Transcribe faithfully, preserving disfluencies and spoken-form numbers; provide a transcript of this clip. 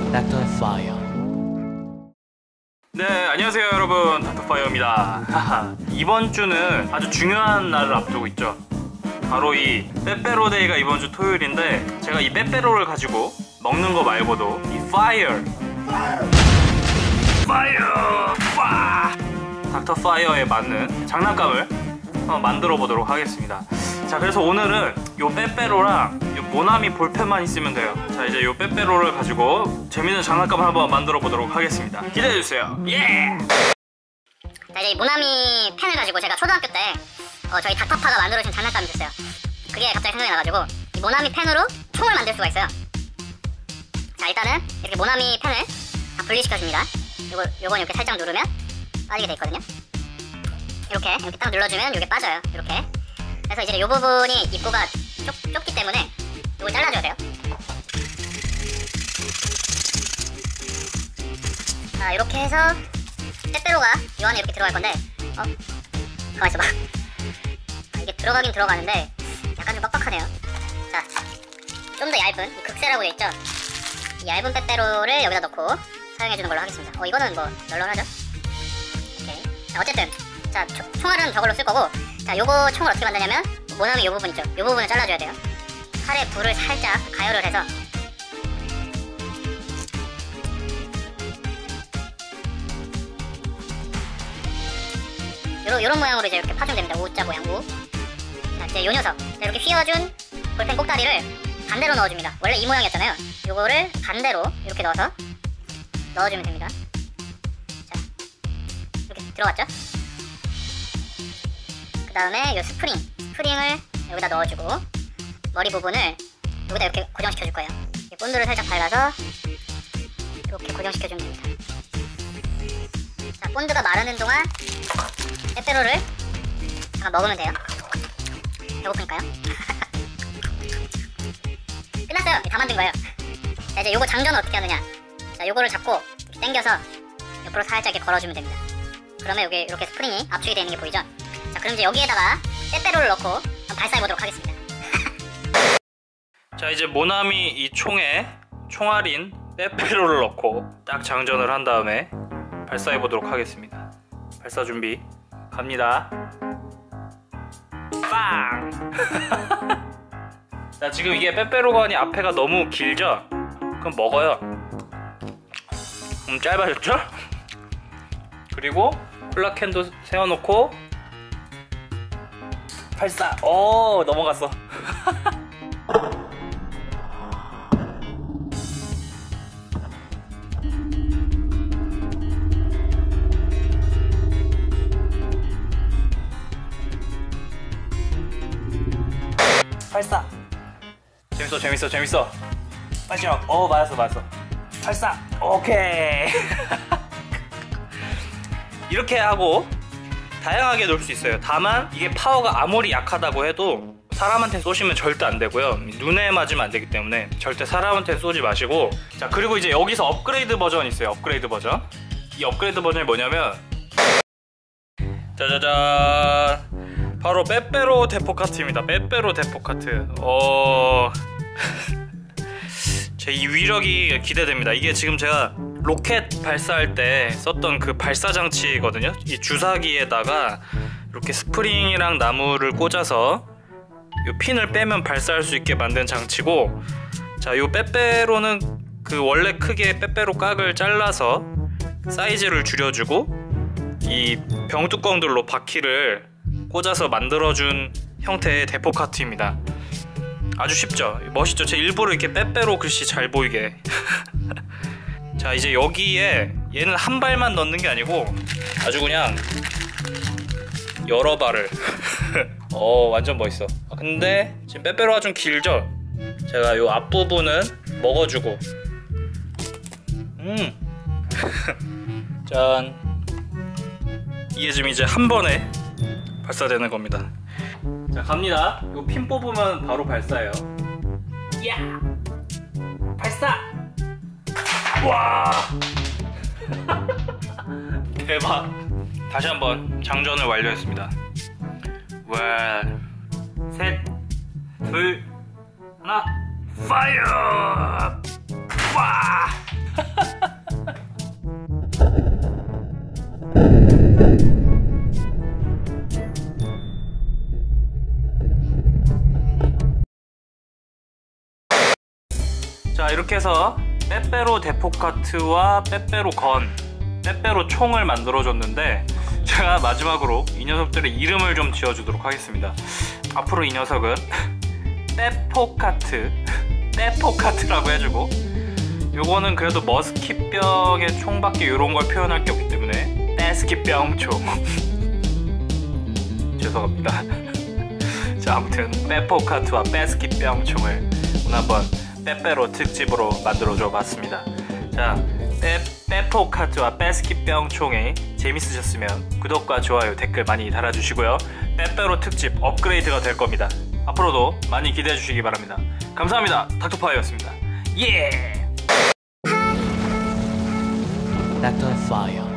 닥터 파이어. 네, 안녕하세요 여러분, 닥터 파이어입니다. 이번 주는 아주 중요한 날을 앞두고 있죠. 바로 이 빼빼로 데이가 이번 주 토요일인데, 제가 이 빼빼로를 가지고 먹는 거 말고도 이 파이어 파이어 와 닥터 파이어에 맞는 장난감을 한번 만들어 보도록 하겠습니다. 자, 그래서 오늘은 요 빼빼로랑 요 모나미 볼펜만 있으면 돼요. 자, 이제 요 빼빼로를 가지고 재밌는 장난감을 한번 만들어 보도록 하겠습니다. 기대해 주세요. 예! 자, 이제 이 모나미 펜을 가지고 제가 초등학교 때 어, 저희 닥터파가 만들어준 장난감이 있었어요. 그게 갑자기 생각이 나가지고 이 모나미 펜으로 총을 만들 수가 있어요. 자, 일단은 이렇게 모나미 펜을 다 분리시켜줍니다. 요거, 요건 이렇게 살짝 누르면 빠지게 돼 있거든요. 이렇게 이렇게 딱 눌러주면 이게 빠져요. 이렇게. 그래서 이제 이 부분이 입구가 좁, 좁기 때문에 이걸 잘라줘야 돼요. 자, 이렇게 해서 빼빼로가 이 안에 이렇게 들어갈 건데, 어? 가만있어 봐. 이게 들어가긴 들어가는데 약간 좀 빡빡하네요. 자, 좀 더 얇은 이 극세라고 되어 있죠. 이 얇은 빼빼로를 여기다 넣고 사용해주는 걸로 하겠습니다. 어, 이거는 뭐 널널하죠? 오케이. 자, 어쨌든 자, 초, 총알은 저걸로 쓸 거고, 자, 요거 총을 어떻게 만드냐면 모나미 요 부분 있죠? 요 부분을 잘라줘야 돼요. 칼에 불을 살짝 가열을 해서 요런, 요런 모양으로 이제 이렇게 파주면 됩니다. U자 모양 U. 자, 이제 요 녀석, 자, 이렇게 휘어준 볼펜 꼭다리를 반대로 넣어줍니다. 원래 이 모양이었잖아요. 요거를 반대로 이렇게 넣어서 넣어주면 됩니다. 자, 이렇게 들어갔죠? 그 다음에 요 스프링, 스프링을 여기다 넣어주고 머리 부분을 여기다 이렇게 고정시켜줄 거예요. 본드를 살짝 발라서 이렇게 고정시켜주면 됩니다. 자, 본드가 마르는 동안 빼빼로를 잠깐 먹으면 돼요. 배고프니까요. 끝났어요. 다 만든 거예요. 자, 이제 요거 장전을 어떻게 하느냐. 자, 요거를 잡고 이렇게 당겨서 옆으로 살짝 이렇게 걸어주면 됩니다. 그러면 여기 이렇게 스프링이 압축이 되는 게 보이죠? 자, 그럼 이제 여기에다가 빼빼로를 넣고 한번 발사해보도록 하겠습니다. 자, 이제 모나미 이 총에 총알인 빼빼로를 넣고 딱 장전을 한 다음에 발사해 보도록 하겠습니다. 발사 준비 갑니다. 빵! 자, 지금 이게 빼빼로관이 앞에가 너무 길죠? 그럼 먹어요. 음, 짧아졌죠? 그리고 콜라캔도 세워놓고 발사! 오, 넘어갔어. 발사! 재밌어 재밌어 재밌어. 마지막. 어, 맞았어 맞았어. 발사! 오케이. 이렇게 하고 다양하게 놓을 수 있어요. 다만 이게 파워가 아무리 약하다고 해도 사람한테 쏘시면 절대 안 되고요. 눈에 맞으면 안 되기 때문에 절대 사람한테 쏘지 마시고. 자, 그리고 이제 여기서 업그레이드 버전이 있어요. 업그레이드 버전. 이 업그레이드 버전이 뭐냐면 짜자잔, 바로 빼빼로 대포 카트입니다. 빼빼로 대포 카트. 어... 제 이 위력이 기대됩니다. 이게 지금 제가 로켓 발사할 때 썼던 그 발사 장치거든요. 이 주사기에다가 이렇게 스프링이랑 나무를 꽂아서 이 핀을 빼면 발사할 수 있게 만든 장치고, 자, 이 빼빼로는 그 원래 크기의 빼빼로 깍을 잘라서 사이즈를 줄여주고 이 병뚜껑들로 바퀴를 꽂아서 만들어준 형태의 대포 카트입니다. 아주 쉽죠? 멋있죠? 제가 일부러 이렇게 빼빼로 글씨 잘 보이게. 자, 이제 여기에 얘는 한 발만 넣는 게 아니고 아주 그냥 여러 발을. 어, 완전 멋있어. 근데 지금 빼빼로가 좀 길죠? 제가 요 앞부분은 먹어주고. 음. 짠. 이게 지금 이제 한 번에 발사되는 겁니다. 자, 갑니다. 요 핀 뽑으면 바로 발사예요. 야! 발사! 와! 대박! 다시 한번 장전을 완료했습니다. 와, 셋, 둘, 하나, 파이어! 와! 자, 이렇게 해서 빼빼로 대포카트와 빼빼로 건, 빼빼로 총을 만들어줬는데 제가 마지막으로 이 녀석들의 이름을 좀 지어주도록 하겠습니다. 앞으로 이 녀석은 빼포카트, 빼포카트라고 해주고, 요거는 그래도 머스킷병의 총밖에 이런 걸 표현할 게 없기 때문에 빼스킷병 총. 죄송합니다. 자, 아무튼 빼포카트와 빼스킷병 총을 오늘 한번 빼빼로 특집으로 만들어줘 봤습니다. 자, 빼, 빼포카트와 빼스킷병 총이 재밌으셨으면 구독과 좋아요, 댓글 많이 달아주시고요. 빼빼로 특집 업그레이드가 될 겁니다. 앞으로도 많이 기대해 주시기 바랍니다. 감사합니다. 닥터파이어였습니다. 예! 닥터 파이어